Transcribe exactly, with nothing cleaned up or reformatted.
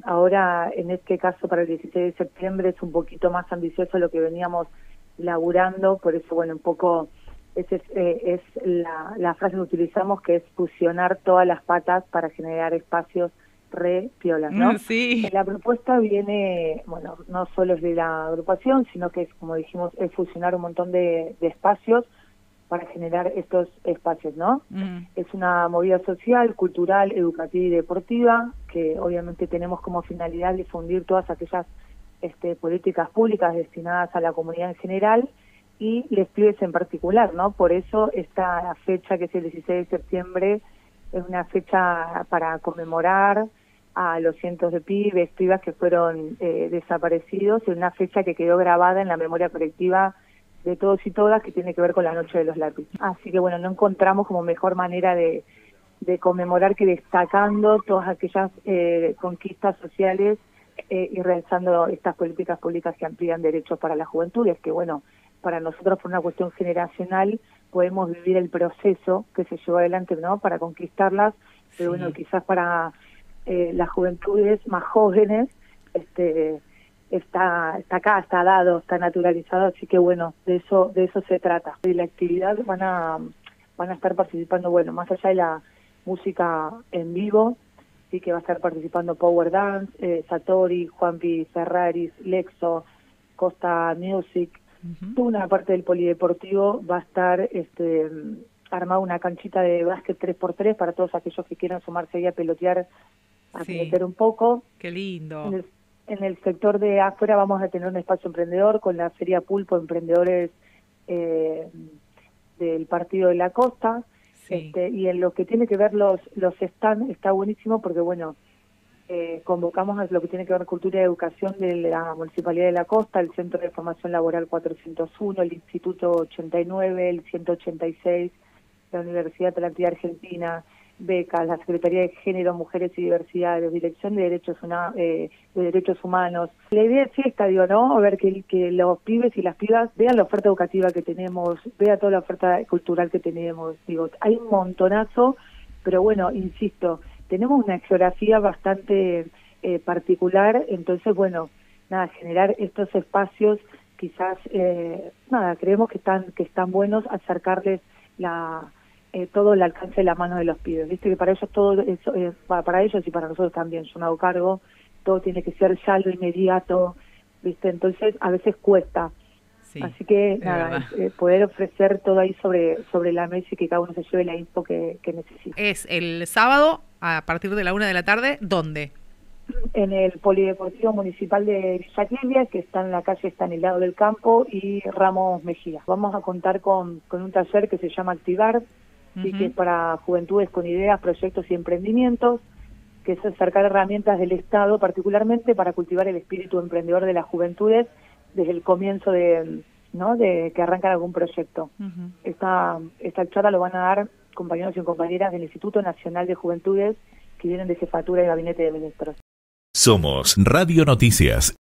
ahora en este caso para el dieciséis de septiembre es un poquito más ambicioso lo que veníamos laburando, por eso bueno, un poco esa es, eh, es la, la frase que utilizamos, que es fusionar todas las patas para generar espacios re piolas, ¿no? Sí. La propuesta viene, bueno, no solo es de la agrupación, sino que es, como dijimos, es fusionar un montón de, de espacios para generar estos espacios, ¿no? Mm. Es una movida social, cultural, educativa y deportiva, que obviamente tenemos como finalidad difundir todas aquellas este, políticas públicas destinadas a la comunidad en general y les pibes en particular, ¿no? Por eso esta fecha, que es el dieciséis de septiembre, es una fecha para conmemorar a los cientos de pibes, pibas que fueron eh, desaparecidos, y una fecha que quedó grabada en la memoria colectiva de todos y todas, que tiene que ver con la Noche de los Lápices. Así que bueno, no encontramos como mejor manera de, de conmemorar que destacando todas aquellas eh, conquistas sociales eh, y realizando estas políticas públicas que amplían derechos para las juventudes, que bueno, para nosotros por una cuestión generacional podemos vivir el proceso que se llevó adelante, ¿no?, para conquistarlas, pero Sí. bueno, quizás para eh, las juventudes más jóvenes, este está está acá, está dado, está naturalizado, así que bueno, de eso de eso se trata. Y la actividad van a van a estar participando, bueno, más allá de la música en vivo, sí que va a estar participando Power Dance, eh, Satori, Juanpi Ferraris, Lexo, Costa Music. Uh-huh. Toda una parte del polideportivo va a estar este armada una canchita de básquet tres por tres para todos aquellos que quieran sumarse ahí a pelotear, a Sí. meter un poco. Qué lindo. En el, en el sector de afuera vamos a tener un espacio emprendedor con la Feria Pulpo, emprendedores eh, del Partido de la Costa. Sí. Este, y en lo que tiene que ver los los stands está buenísimo porque bueno, eh, convocamos a lo que tiene que ver cultura y educación de la Municipalidad de la Costa, el Centro de Formación Laboral cuatrocientos uno, el Instituto ochenta y nueve, el ciento ochenta y seis, la Universidad Atlántida Argentina, becas, la Secretaría de Género, Mujeres y Diversidad, la Dirección de Derechos una, eh, de Derechos Humanos. La idea es esta, digo, ¿no? A ver que, que los pibes y las pibas vean la oferta educativa que tenemos, vean toda la oferta cultural que tenemos. Digo, hay un montonazo, pero bueno, insisto, tenemos una geografía bastante eh, particular, entonces, bueno, nada, generar estos espacios, quizás, eh, nada, creemos que están que están buenos, acercarles la eh, todo el alcance de la mano de los pibes, viste que para ellos todo eso es para ellos y para nosotros también, yo me hago cargo, todo tiene que ser ya lo inmediato, viste, entonces a veces cuesta. Sí, así que es nada, verdad. eh, poder ofrecer todo ahí sobre sobre la mesa y que cada uno se lleve la info que, que necesita. Es el sábado a partir de la una de la tarde, ¿dónde? En el Polideportivo Municipal de Villa Clelia, que está en la calle Estanislao del Campo y Ramos Mejía. Vamos a contar con, con un taller que se llama Activar, Uh-huh. ¿sí? Que es para juventudes con ideas, proyectos y emprendimientos, que es acercar herramientas del Estado, particularmente para cultivar el espíritu emprendedor de las juventudes desde el comienzo de, ¿no?, de que arrancan algún proyecto. Uh-huh. Esta, esta charla lo van a dar compañeros y compañeras del Instituto Nacional de Juventudes que vienen de Jefatura y Gabinete de Ministros. Somos Radio Noticias.